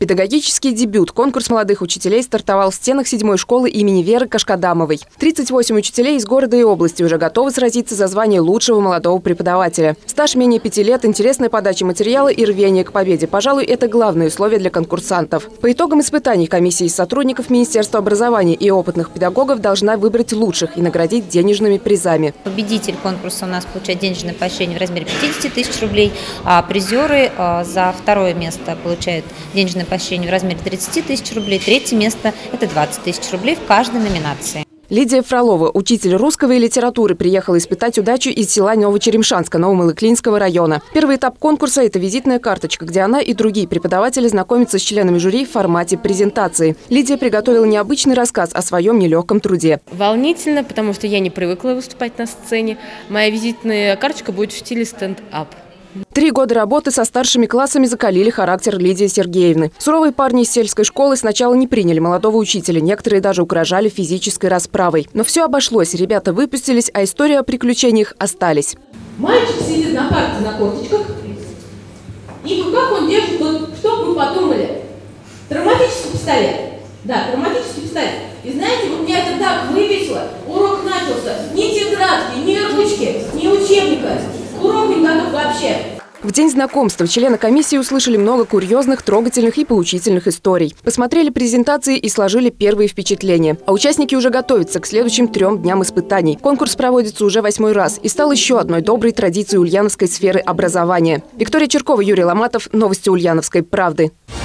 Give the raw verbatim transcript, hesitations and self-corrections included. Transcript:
Педагогический дебют. Конкурс молодых учителей стартовал в стенах седьмой школы имени Веры Кашкадамовой. тридцать восемь учителей из города и области уже готовы сразиться за звание лучшего молодого преподавателя. Стаж менее пяти лет, интересная подача материала и рвение к победе. Пожалуй, это главные условия для конкурсантов. По итогам испытаний комиссия из сотрудников Министерства образования и опытных педагогов должна выбрать лучших и наградить денежными призами. Победитель конкурса у нас получает денежное поощрение в размере пятидесяти тысяч рублей, а призеры за второе место получают денежное поощрение в размере тридцати тысяч рублей, третье место – это двадцать тысяч рублей в каждой номинации. Лидия Фролова, учитель русского и литературы, приехала испытать удачу из села Новочеремшанска Новомылыклинского района. Первый этап конкурса – это визитная карточка, где она и другие преподаватели знакомятся с членами жюри в формате презентации. Лидия приготовила необычный рассказ о своем нелегком труде. Волнительно, потому что я не привыкла выступать на сцене. Моя визитная карточка будет в стиле стенд-ап. Три года работы со старшими классами закалили характер Лидии Сергеевны. Суровые парни из сельской школы сначала не приняли молодого учителя, некоторые даже угрожали физической расправой. Но все обошлось, ребята выпустились, а история о приключениях остались. Мальчик сидит на карте на корточках, и как он держит, вот, что вы подумали? Травматический пистолет. Да, травматический пистолет. И знаете, вот меня это так вывесило, урок начался, ни тетрадки, ни ручки, ни учебника. Урок не готов вообще. В день знакомства члены комиссии услышали много курьезных, трогательных и поучительных историй. Посмотрели презентации и сложили первые впечатления. А участники уже готовятся к следующим трем дням испытаний. Конкурс проводится уже восьмой раз и стал еще одной доброй традицией ульяновской сферы образования. Виктория Черкова, Юрий Ломатов. Новости Ульяновской правды.